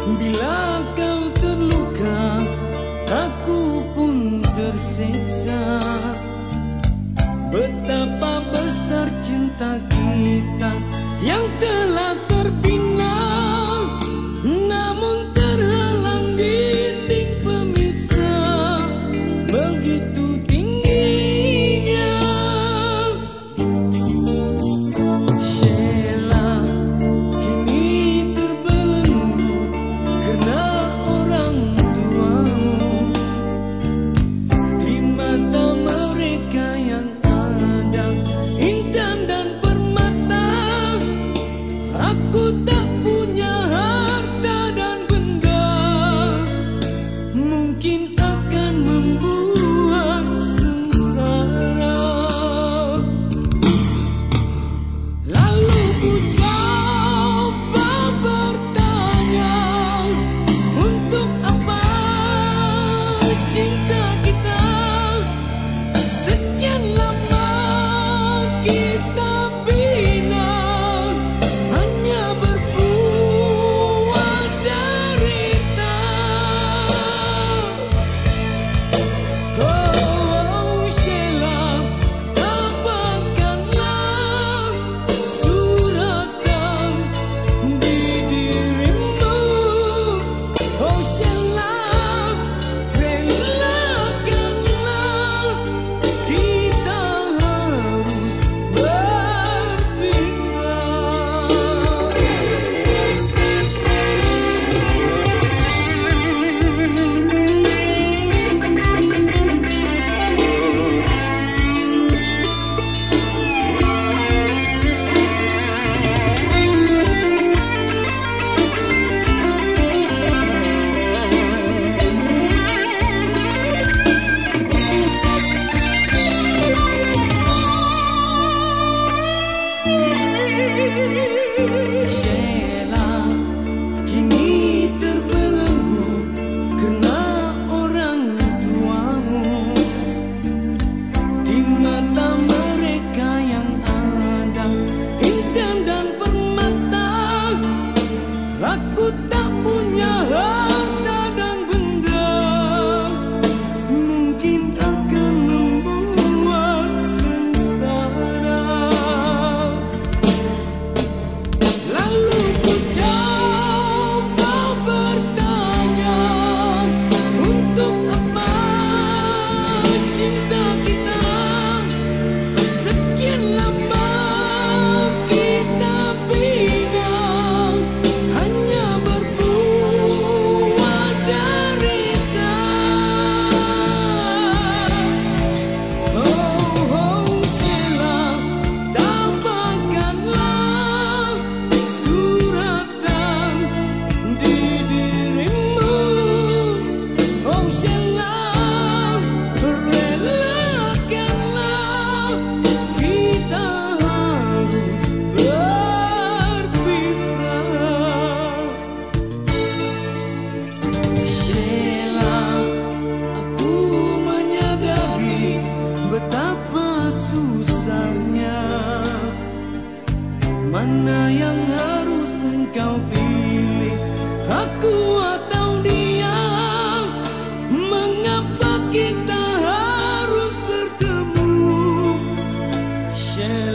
Bila kau terluka, aku pun tersiksa. Betapa besar cinta kita yang telah terbina, namun terhalang dinding pemisah begitu tingginya. Sheila kini terbelenggu karena orang tuamu. Di mata mereka yang ada intan dan permata, aku tak punya harta dan benda, mungkin akan membuat sengsara. Lalu ku coba bertanya, untuk apa cinta kita sekian lama kita bina, hanya berbuat derita. Oh Sheila, tabahkanlah suratan di dirimu. Oh Sheila, relakanlah kita harus Sheila kini terbelenggu karena orang tuamu. Di mata mereka yang ada intan dan permata, aku tak punya harta dan benda, mungkin akan membuat sengsara. Lalu ku coba bertanya, untuk apa cinta kita sekian lama kita bina, hanya berbuat derita. Oh Sheila, tabahkanlah suratan di dirimu. Oh Sheila, relakanlah kita harus berpisah. Sheila, aku menyadari betapa susahnya. Mana yang harus engkau pilih, aku atau dia? Mengapa kita harus bertemu? Sheila,